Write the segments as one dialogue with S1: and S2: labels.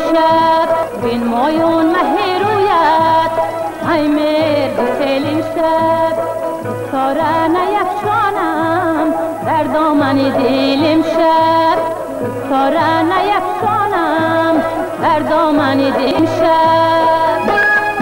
S1: امشب بین مایون مه رویت ای مرد دل امشب ستاره نیفشانم در دامن دل امشب ستاره نیفشانم در دامن دل امشب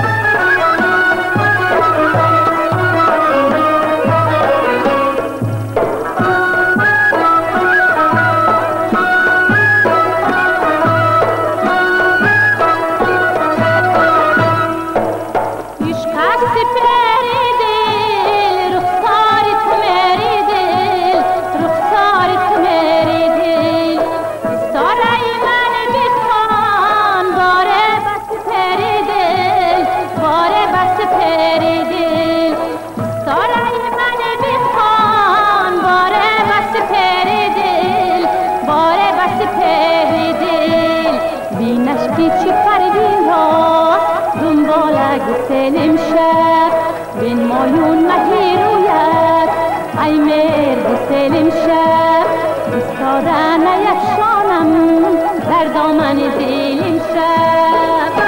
S1: امشب بین مایون مه رویت ای مرد دل امشب ستاره نیفشانم در دامن دل امشب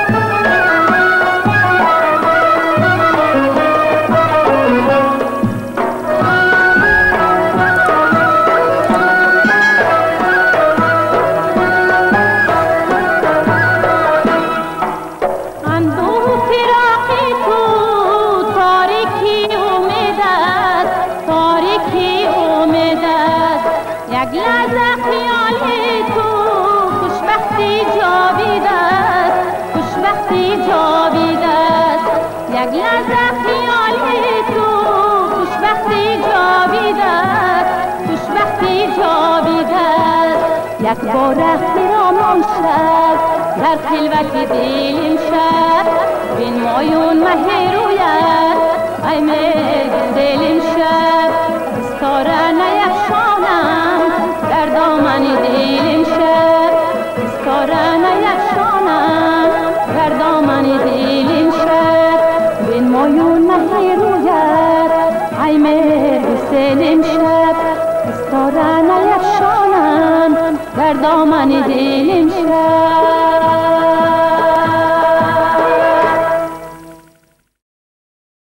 S1: یک لحظه خیال تو خوشبختی جاوید است خوشبختی جاوید است یک لحظه خیال تو خوشبختی جاوید است خوشبختی جاوید است یک بار خرامان شد در خلوت دل امشب بین مایون مه رویت ای مرد دل امشب ستاره نیفشانم در دامن دل امشب ستاره نیفشانم در دامن دل امشب بین مایون مه رویت ای مرد دل امشب ستاره نیفشانم در دامن دل امشب